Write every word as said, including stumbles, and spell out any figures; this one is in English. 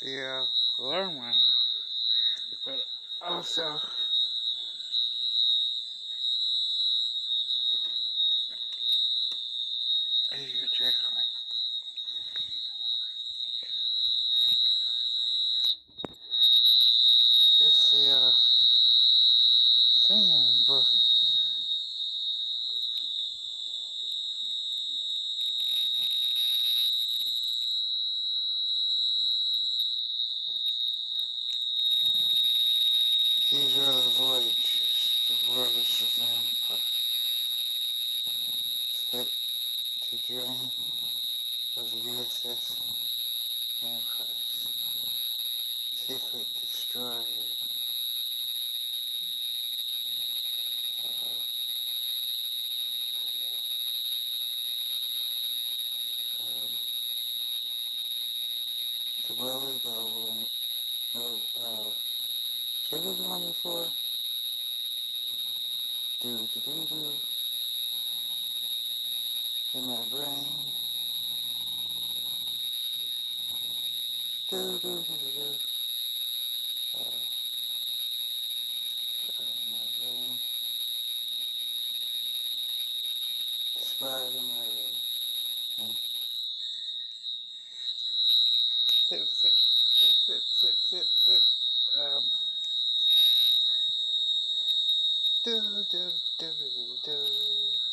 the uh, alarm went off. But also, I need to go check on it. It's the uh, fan broken. These are the voyages. The world is a vampire. Set to journey of the U S S Enterprise. Secret destroyer. Uh, um, the Welly Bubble. No, uh, Sugar's on before. Do do do do. In my brain. Do do do do do. Uh, uh, in my brain. Spider in my brain. And sit, sit, sit, sit, sit, sit, sit. Um. Do do do do do do.